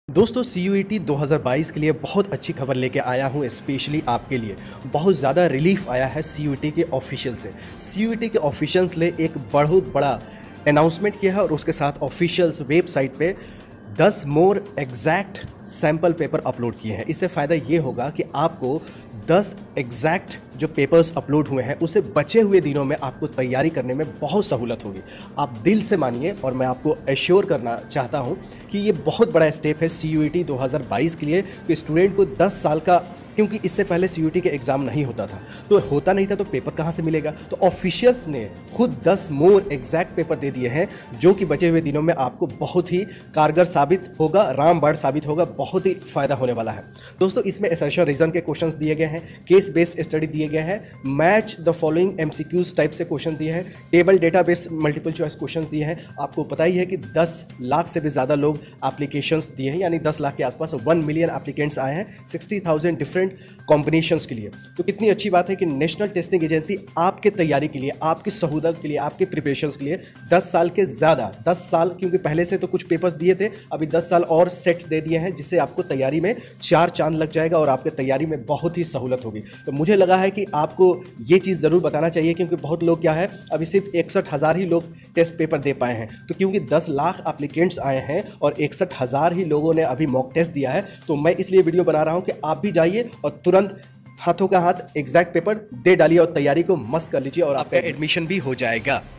दोस्तों CUET 2022 के लिए बहुत अच्छी खबर लेके आया हूँ स्पेशली आपके लिए। बहुत ज़्यादा रिलीफ आया है CUET के ऑफिशियल से। CUET के ऑफिशियल्स ने एक बहुत बड़ा अनाउंसमेंट किया है और उसके साथ ऑफिशियल्स वेबसाइट पे 10 more exact sample paper upload किए हैं। इससे फ़ायदा ये होगा कि आपको 10 एग्जैक्ट जो पेपर्स अपलोड हुए हैं उसे बचे हुए दिनों में आपको तैयारी करने में बहुत सहूलत होगी। आप दिल से मानिए और मैं आपको एश्योर करना चाहता हूं कि ये बहुत बड़ा स्टेप है CUET 2022 के लिए कि स्टूडेंट को 10 साल का, क्योंकि इससे पहले CUET के एग्ज़ाम नहीं होता था, तो होता नहीं था तो पेपर कहाँ से मिलेगा। तो ऑफिशियल्स ने खुद 10 मोर एग्जैक्ट पेपर दे दिए हैं जो कि बचे हुए दिनों में आपको बहुत ही कारगर साबित होगा, रामबाण साबित होगा, बहुत ही फ़ायदा होने वाला है। दोस्तों इसमें असर्शन रीजन के क्वेश्चंस दिए गए हैं, केस बेस्ड स्टडी दिए गए हैं, match the following MCQs type से क्वेश्चन दिए हैं, table data based multiple choice question दिए हैं। आपको पता ही है कि 10 लाख से भी ज़्यादा लोग एप्लीकेशंस दिए हैं, यानी 10 लाख के आसपास 1 मिलियन एप्लीकेंट्स आए हैं 60,000 डिफरेंट कॉम्बिनेशंस के लिए। तो कितनी अच्छी बात है कि नेशनल टेस्टिंग एजेंसी आपके तैयारी के लिए, आपकी सहूलत के लिए, आपके प्रिपरेशंस के लिए 10 साल के ज़्यादा, 10 साल, क्योंकि पहले से तो कुछ पेपर्स दिए थे, अभी 10 साल और सेट्स दे दिए हैं जिससे आपको तैयारी में 4 चांद लग जाएगा और आपके तैयारी में बहुत ही सहूलत होगी। तो मुझे लगा है कि आपको ये चीज़ ज़रूर बताना चाहिए, क्योंकि बहुत लोग क्या है, अभी सिर्फ 61,000 ही लोग टेस्ट पेपर दे पाए हैं। तो क्योंकि 10 लाख एप्लीकेंट्स आए हैं और 61,000 ही लोगों ने अभी मॉक टेस्ट दिया है, तो मैं इसलिए वीडियो बना रहा हूं कि आप भी जाइए और तुरंत हाथों का हाथ एग्जैक्ट पेपर दे डालिए और तैयारी को मस्त कर लीजिए और आपका एडमिशन भी हो जाएगा।